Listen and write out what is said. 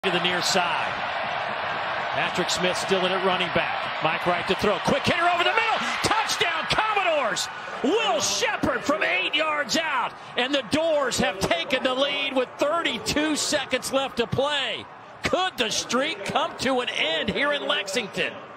To the near side. Patrick Smith still in at running back. Mike Wright to throw. Quick hitter over the middle. Touchdown, Commodores. Will Shepard from 8 yards out. And the Doors have taken the lead with 32 seconds left to play. Could the streak come to an end here in Lexington?